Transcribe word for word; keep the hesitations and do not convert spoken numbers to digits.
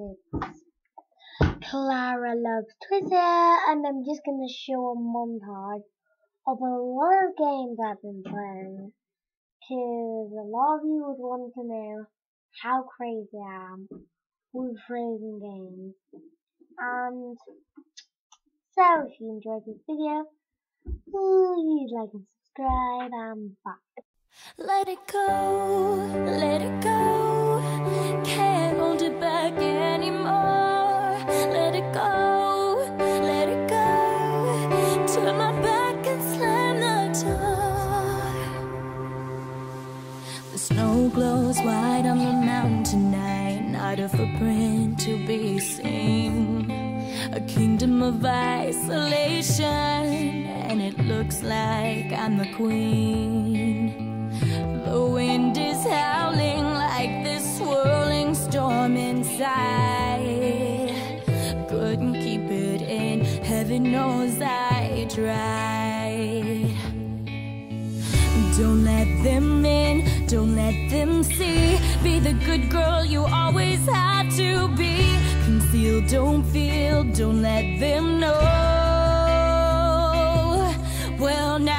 it's Clara Loves Twitter, and I'm just gonna show a montage of a lot of games I've been playing, cause a lot of you would want to know how crazy I am with Frozen games. And so, if you enjoyed this video, please like and subscribe, and bye. Let it go, let it go, can't hold it back anymore. Let it go, let it go, turn my back and slam the door. The snow glows white on the mountain tonight, not a footprint to be seen. A kingdom of isolation, and it looks like I'm the queen. The wind is howling like this swirling storm inside. Couldn't keep it in, heaven knows I tried. Don't let them in, don't let them see. Be the good girl you always had to be. Conceal, don't feel, don't let them know. Well, now